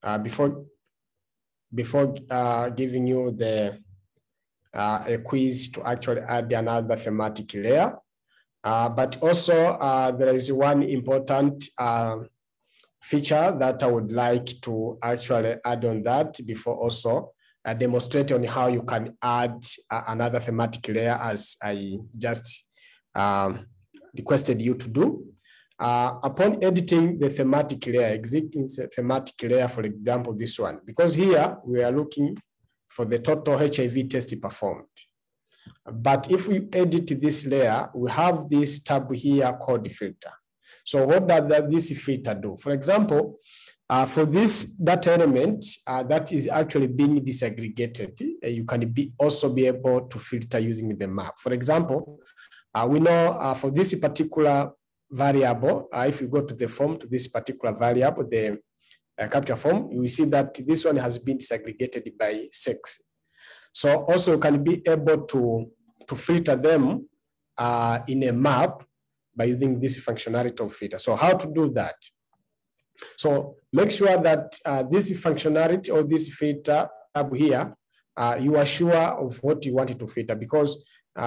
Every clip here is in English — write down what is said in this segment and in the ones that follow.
before giving you the a quiz to actually add another thematic layer. But also there is one important feature that I would like to actually add on that before also demonstrate on how you can add another thematic layer as I just requested you to do. Upon editing the thematic layer, existing thematic layer, for example, this one, because here we are looking for the total HIV test performed. But if we edit this layer, we have this tab here called filter. So what does this filter do? For example, for this data element that is actually being disaggregated, you can also be able to filter using the map. For example, we know for this particular variable, if you go to the form, to this particular variable, the capture form, you will see that this one has been disaggregated by sex. So also you can be able to filter them in a map by using this functionality of filter. So how to do that? So make sure that this functionality or this filter tab here, you are sure of what you want to filter, because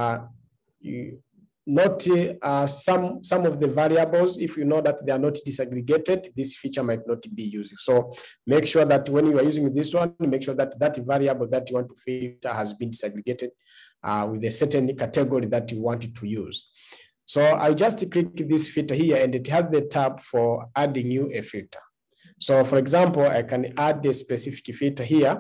some of the variables, if you know that they are not disaggregated, this feature might not be used. So make sure that when you are using this one, make sure that that variable that you want to filter has been disaggregated with a certain category that you want it to use. So I just click this filter here and it has the tab for adding you a filter. So for example, I can add a specific filter here.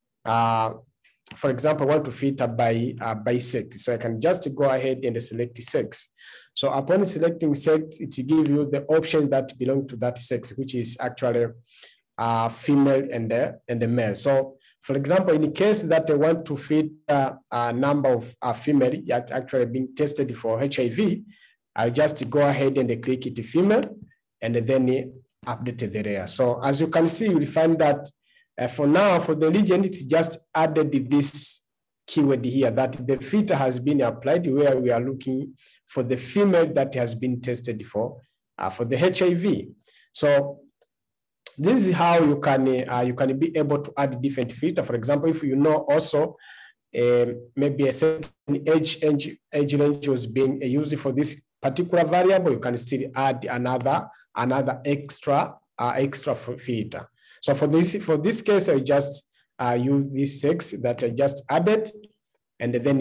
For example, I want to filter by sex. So I can just go ahead and select sex. So upon selecting sex, it will give you the options that belong to that sex, which is actually female and the male. So for example, in the case that I want to filter a number of female actually being tested for HIV, I just go ahead and click it female and then update the layer. So as you can see, you'll find that for now, for the region, it's just added this keyword here that the filter has been applied where we are looking for the female that has been tested for the HIV. So this is how you can be able to add different filter. For example, if you know also maybe a certain age range was being used for this particular variable, you can still add another extra filter. So for this case, I just use this sex that I just added, and then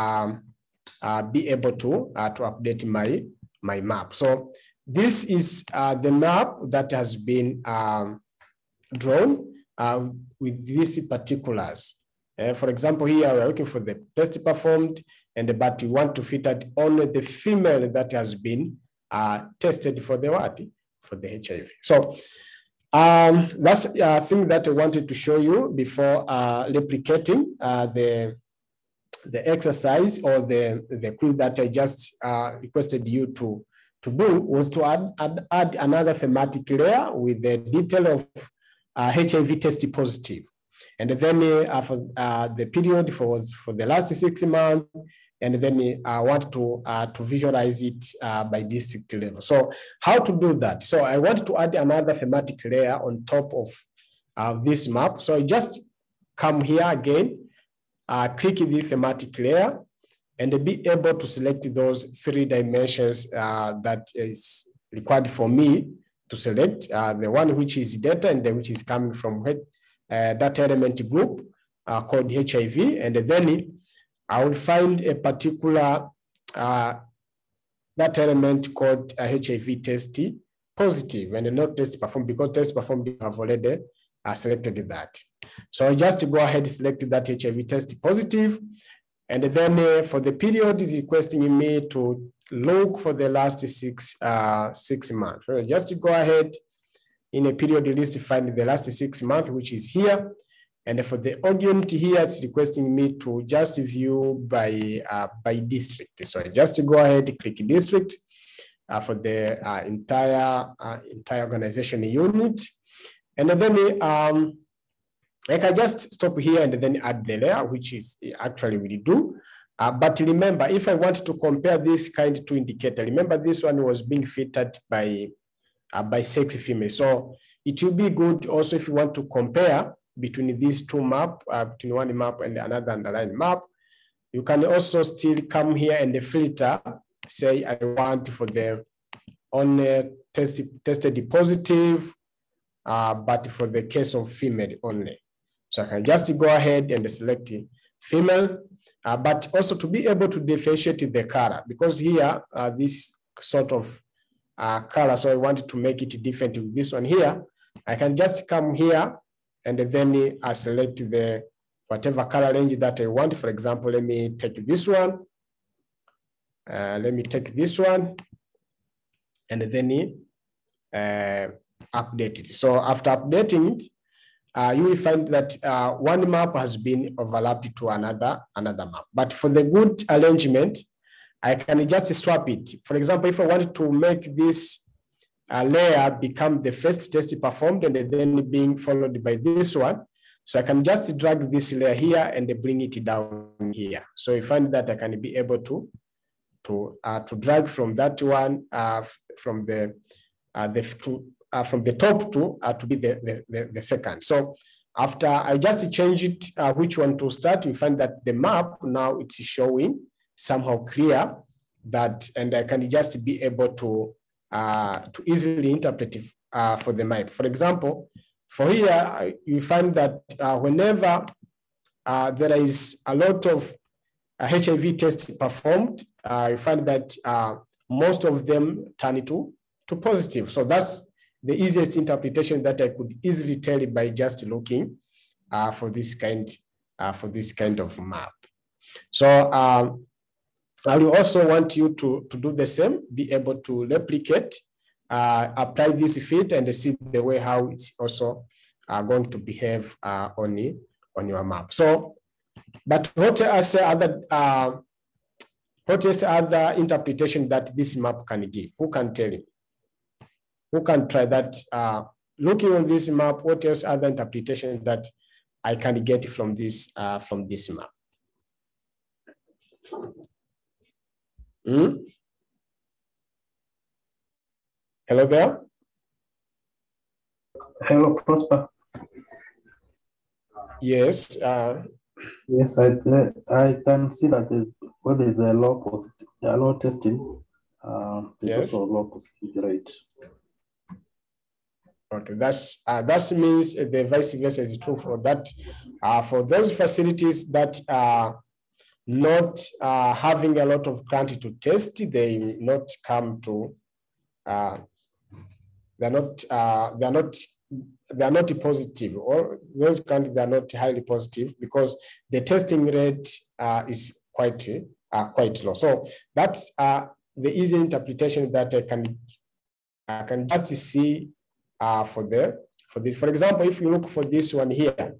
be able to update my map. So this is the map that has been drawn with these particulars. For example, here we're looking for the test performed, but you want to filter only the female that has been tested for the what? For the HIV. So that's a thing that I wanted to show you before replicating the exercise or the quiz that I just requested you to do, was to add another thematic layer with the detail of HIV test positive. And then for the period for the last 6 months, and then I want to visualize it by district level. So how to do that? So I want to add another thematic layer on top of this map. So I just come here again, click the thematic layer, and be able to select those 3 dimensions that is required for me to select. The one which is data and which is coming from data element group called HIV, and then I will find a particular data element called HIV test positive, and not test performed, because test performed you have already selected that. So I just go ahead and select that HIV test positive, and then for the period is requesting me to look for the last 6 months. So just go ahead in a period list to find the last 6 months, which is here. And for the argument here, it's requesting me to just view by district. So I just go ahead and click district for the entire organization unit. And then I can just stop here and then add the layer, which is actually we do. But remember, if I want to compare this kind to indicator, remember this one was being filtered by sex female. So it will be good also if you want to compare between these two maps, between one map and another underlying map. You can also still come here and filter, say I want for the only tested positive, but for the case of female only. So I can just go ahead and select female, but also to be able to differentiate the color, because here, this sort of color, so I wanted to make it different with this one here. I can just come here and then I select the whatever color range that I want. For example, let me take this one. And then update it. So after updating it, you will find that one map has been overlapped to another map. But for the good arrangement, I can just swap it. For example, if I wanted to make this layer become the first test performed and then being followed by this one, so I can just drag this layer here and bring it down here. So you find that I can be able to drag from that one from the top to be the second. So after I just change it, which one to start, we find that the map now it's showing somehow clear that, and I can just be able to easily interpret it for the map. For example, for here, you find that whenever there is a lot of HIV tests performed, you find that most of them turn to positive. So that's the easiest interpretation that I could easily tell by just looking for this kind of map. So I will also want you to do the same, be able to replicate, apply this fit and see the way how it's also going to behave on your map. So, but what is other interpretation that this map can give? Who can tell me? Who can try that? Looking on this map, what else other interpretation that I can get from this map? Hello there. Hello, Prosper. Yes. Yes, I can see that there's a low testing. There's also a low positivity rate. Okay, that means the vice versa is true for that. For those facilities that are not having a lot of quantity to test, they not come to. They're not positive, or those countries are not highly positive because the testing rate is quite low. So that's the easy interpretation that I can just see for this. For example, if you look for this one here,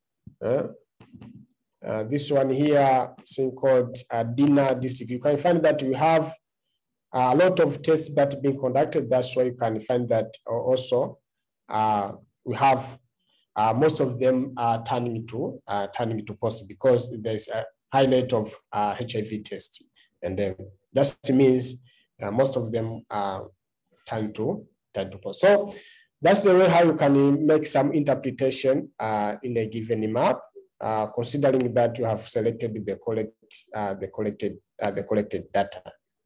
this one here, thing called Dina district, you can find that you have a lot of tests that are being conducted. That's why you can find that also we have most of them turning to positive because there's a high rate of HIV testing, and then that means most of them turn to positive. So that's the way how you can make some interpretation in a given map, considering that you have selected the collected data.